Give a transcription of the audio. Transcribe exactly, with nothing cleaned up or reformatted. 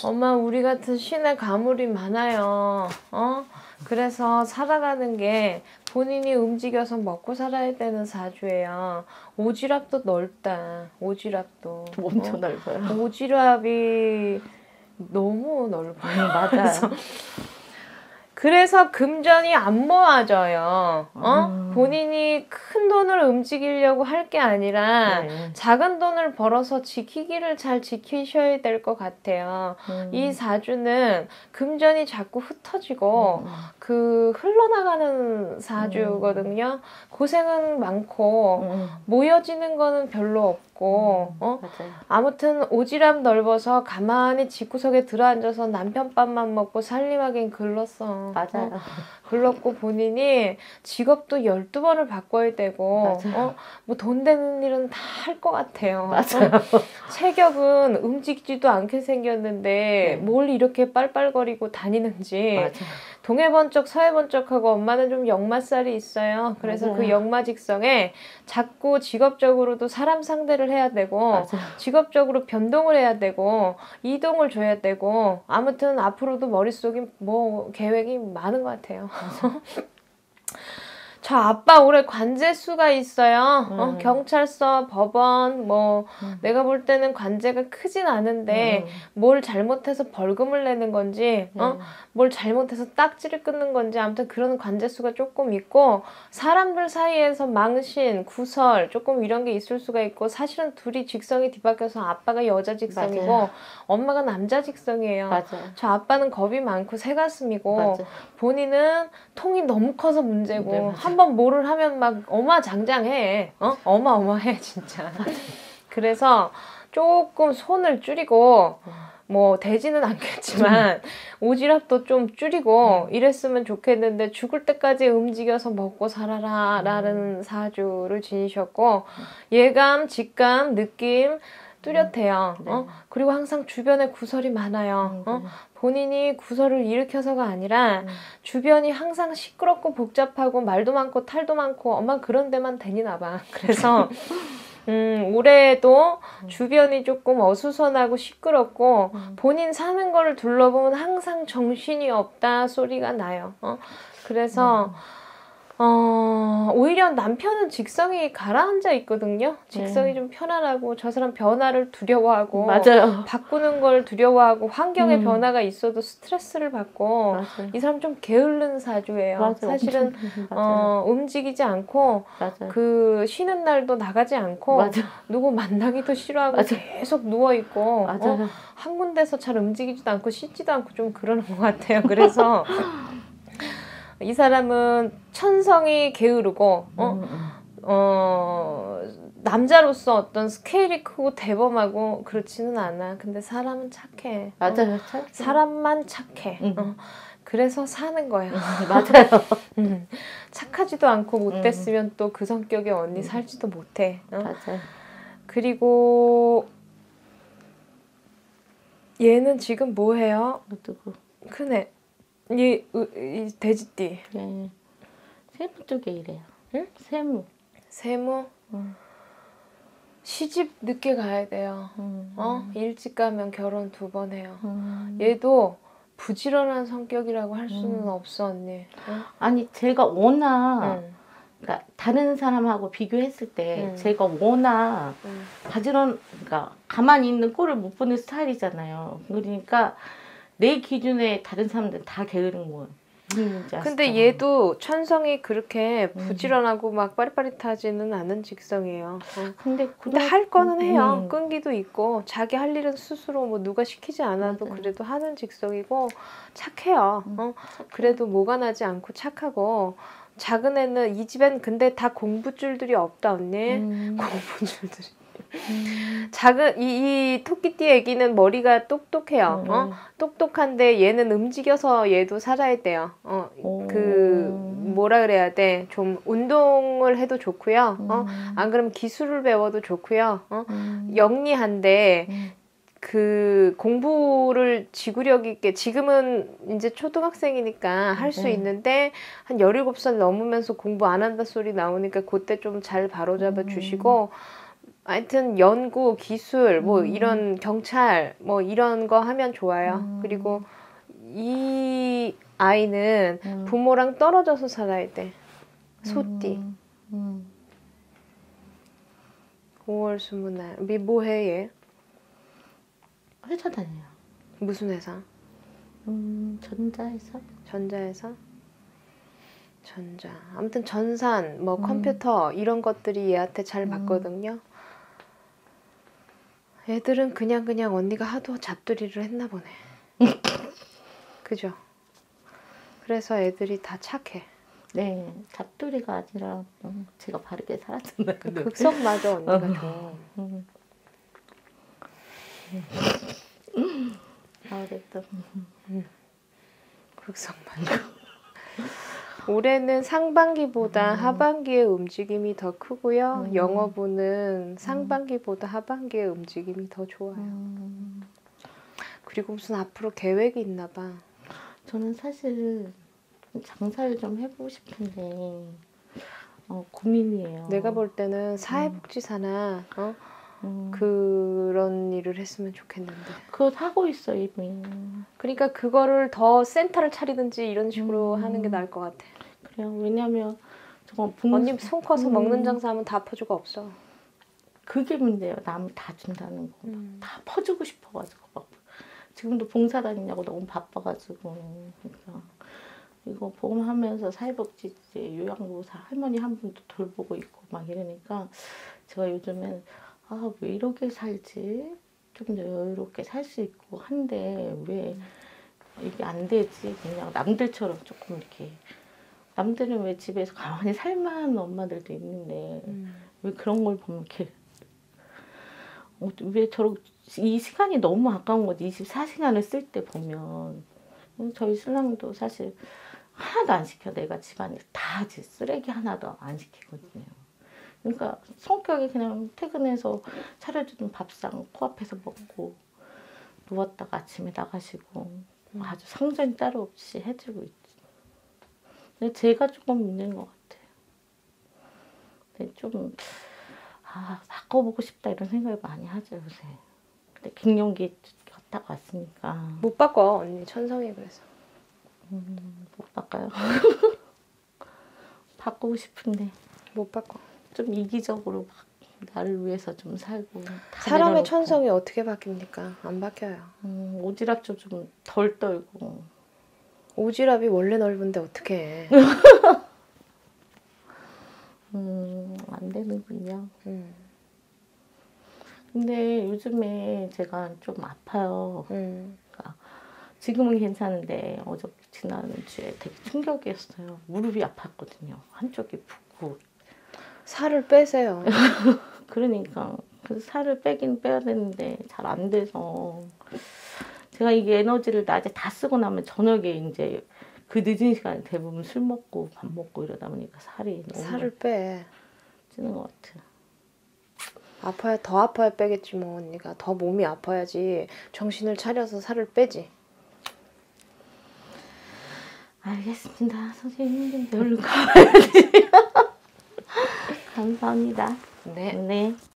엄마 우리 같은 신의 가물이 많아요. 어? 그래서 살아가는 게 본인이 움직여서 먹고 살아야 되는 사주예요. 오지랖도 넓다. 오지랖도. 엄청 어? 넓어요. 오지랖이 너무 넓어요. 맞아요. 그래서, 그래서 금전이 안 모아져요. 어? 음. 본인이 큰 돈을 움직이려고 할 게 아니라 네. 작은 돈을 벌어서 지키기를 잘 지키셔야 될 것 같아요. 음. 이 사주는 금전이 자꾸 흩어지고 음. 그 흘러나가는 사주거든요. 고생은 많고 음. 모여지는 거는 별로 없고 어? 맞아요. 아무튼 오지랖 넓어서 가만히 집구석에 들어앉아서 남편 밥만 먹고 살림하긴 글렀어. 맞아요. 어? 글렀고 본인이 직업도 열두 번을 바꿔야 되고 어? 뭐 돈 되는 일은 다 할 것 같아요. 맞아요. 어? 체격은 움직이지도 않게 생겼는데 네. 뭘 이렇게 빨빨거리고 다니는지 맞아요. 동해번쩍 서해번쩍하고 엄마는 좀 역마살이 있어요. 그래서 맞아요. 그 역마직성에 자꾸 직업적으로도 사람 상대를 해야 되고 맞아요. 직업적으로 변동을 해야 되고 이동을 줘야 되고 아무튼 앞으로도 머릿속에 뭐 계획이 많은 것 같아요. 저 아빠 올해 관제수가 있어요. 음. 어, 경찰서, 법원, 뭐 음. 내가 볼 때는 관제가 크진 않은데 음. 뭘 잘못해서 벌금을 내는 건지 어? 네. 뭘 잘못해서 딱지를 끊는 건지 아무튼 그런 관제수가 조금 있고 사람들 사이에서 망신, 구설 조금 이런 게 있을 수가 있고 사실은 둘이 직성이 뒤바뀌어서 아빠가 여자 직성이고 맞아요. 엄마가 남자 직성이에요. 맞아요. 저 아빠는 겁이 많고 새가슴이고 맞아요. 본인은 통이 너무 커서 문제고 네, 맞아요. 한번 뭐를 하면 막 어마장장해. 어? 어마어마해 진짜. 그래서 조금 손을 줄이고 뭐 되지는 않겠지만 오지랖도 좀 줄이고 이랬으면 좋겠는데 죽을 때까지 움직여서 먹고 살아라 라는 사주를 지니셨고 예감, 직감, 느낌 뚜렷해요. 네. 어? 그리고 항상 주변에 구설이 많아요. 어? 본인이 구설을 일으켜서가 아니라 주변이 항상 시끄럽고 복잡하고 말도 많고 탈도 많고 엄마 그런 데만 다니나 봐. 그래서 음, 올해도 주변이 조금 어수선하고 시끄럽고 본인 사는 거를 둘러보면 항상 정신이 없다 소리가 나요. 어? 그래서 어, 오히려 남편은 직성이 가라앉아 있거든요. 직성이 네. 좀 편안하고 저 사람 변화를 두려워하고 맞아요. 바꾸는 걸 두려워하고 환경의 음. 변화가 있어도 스트레스를 받고 맞아요. 이 사람 좀 게으른 사주예요. 맞아요. 사실은 엄청- 맞아요. 어, 움직이지 않고 맞아요. 그 쉬는 날도 나가지 않고 맞아요. 누구 만나기도 싫어하고 맞아요. 계속 누워있고 맞아요. 어? 한 군데서 잘 움직이지도 않고 씻지도 않고 좀 그러는 것 같아요. 그래서 이 사람은 천성이 게으르고 어? 음, 음. 어, 남자로서 어떤 스케일이 크고 대범하고 그렇지는 않아. 근데 사람은 착해. 맞아요. 어? 참. 사람만 착해. 음. 어. 그래서 사는 거야. 맞아요. 음. 착하지도 않고 못됐으면 또 그 성격의 언니 음. 살지도 못해. 어? 맞아요. 그리고 얘는 지금 뭐 해요? 누구? 큰애. 이, 이 돼지띠. 네. 세무 쪽에 일해요. 응? 세무. 세무. 음. 시집 늦게 가야 돼요. 음. 어? 일찍 가면 결혼 두 번 해요. 음. 얘도 부지런한 성격이라고 할 수는 음. 없어 언니. 응? 아니 제가 워낙 응. 그러니까 다른 사람하고 비교했을 때 응. 제가 워낙 응. 가지런 그러니까 가만히 있는 꼴을 못 보는 스타일이잖아요. 그러니까 내 기준에 다른 사람들은 다 게으른 거예요. 근데 얘도 천성이 그렇게 부지런하고 막 빠릿빠릿하지는 않은 직성이에요. 어. 근데 근데 할 거는 해요. 음. 끈기도 있고 자기 할 일은 스스로 뭐 누가 시키지 않아도 맞아요. 그래도 하는 직성이고 착해요. 어? 그래도 뭐가 나지 않고 착하고 작은 애는 이 집엔 근데 다 공부줄들이 없다 언니. 음. 공부줄들이. 음. 작은 이, 이 토끼띠 애기는 머리가 똑똑해요. 음. 어? 똑똑한데 얘는 움직여서 얘도 살아야 돼요. 어, 그 뭐라 그래야 돼? 좀 운동을 해도 좋고요. 어? 안 그러면 기술을 배워도 좋고요. 어? 음. 영리한데 음. 그 공부를 지구력 있게 지금은 이제 초등학생이니까 할 수 네. 있는데 한 열일곱 살 넘으면서 공부 안 한다 소리 나오니까 그때 좀 잘 바로잡아 주시고 하여튼 연구, 기술, 뭐 음. 이런 경찰, 뭐 이런 거 하면 좋아요. 음. 그리고 이 아이는 음. 부모랑 떨어져서 살아야 돼. 소띠. 음. 음. 오월 스무 날. 미 뭐해 얘? 회사 다녀요. 무슨 회사? 음, 전자회사? 전자회사? 전자. 아무튼 전산, 뭐 음. 컴퓨터 이런 것들이 얘한테 잘 음. 맞거든요. 애들은 그냥 그냥 언니가 하도 잡돌이를 했나 보네. 그죠? 그래서 애들이 다 착해. 네, 잡돌이가 아니라 음, 제가 바르게 살았잖아요. 그 극성 맞아 언니가 어. 좀. 음. 아, 그랬다. 극성 맞아. 올해는 상반기보다 음. 하반기의 움직임이 더 크고요. 음. 영어부는 상반기보다 하반기의 움직임이 더 좋아요. 음. 그리고 무슨 앞으로 계획이 있나 봐. 저는 사실 장사를 좀 해보고 싶은데 어, 고민이에요. 내가 볼 때는 사회복지사나 어? 음. 그런 일을 했으면 좋겠는데. 그거 하고 있어 이미. 그러니까 그거를 더 센터를 차리든지 이런 식으로 음. 하는 게 나을 것 같아. 그래요. 왜냐면 저거 봉... 언니 손 커서 음. 먹는 장사하면 다 퍼주가 없어. 그게 문제예요. 남을 다 준다는 거. 음. 다 퍼주고 싶어가지고 막 지금도 봉사 다니냐고 너무 바빠가지고. 그러니까 이거 보험하면서 사회복지 이제 요양보호사 할머니 한 분도 돌보고 있고 막 이러니까 제가 요즘엔 아, 왜 이렇게 살지? 좀 더 여유롭게 살 수 있고 한데 왜 이게 안 되지? 그냥 남들처럼 조금 이렇게 남들은 왜 집에서 가만히 살만한 엄마들도 있는데 음. 왜 그런 걸 보면 이렇게 어, 왜 저런 이 시간이 너무 아까운 거지. 이십사 시간을 쓸 때 보면 저희 신랑도 사실 하나도 안 시켜. 내가 집안일 다 하지. 쓰레기 하나도 안 시키거든요. 그러니까 성격이 그냥 퇴근해서 차려주는 밥상 코앞에서 먹고 누웠다가 아침에 나가시고 아주 상전이 따로 없이 해주고 있지. 근데 제가 조금 문제인 것 같아요. 근데 좀 아, 바꿔보고 싶다 이런 생각을 많이 하죠 요새. 근데 갱년기 갔다가 왔으니까 못 바꿔 언니 천성이 그래서. 음, 못 바꿔요. 바꾸고 싶은데 못 바꿔. 좀 이기적으로 막 나를 위해서 좀 살고 다 사람의 내려놓고. 천성이 어떻게 바뀝니까? 안 바뀌어요. 음, 오지랖 좀 덜 떨고 오지랖이 원래 넓은데 어떻게 해? 음, 안 되는군요. 음. 근데 요즘에 제가 좀 아파요. 음. 그러니까 지금은 괜찮은데 어저 지난주에 되게 충격이었어요. 무릎이 아팠거든요. 한쪽이 붓고. 살을 빼세요. 그러니까 그 살을 빼긴 빼야 되는데 잘 안 돼서 제가 이게 에너지를 낮에 다 쓰고 나면 저녁에 이제 그 늦은 시간에 대부분 술 먹고 밥 먹고 이러다 보니까 살이 너무 살을 빼. 찌는 것 같아요. 아파야 더 아파야 빼겠지 뭐 언니가. 더 몸이 아파야지 정신을 차려서 살을 빼지. 알겠습니다. 선생님 힘든데 얼른 가봐야지. 감사합니다. 네. 네.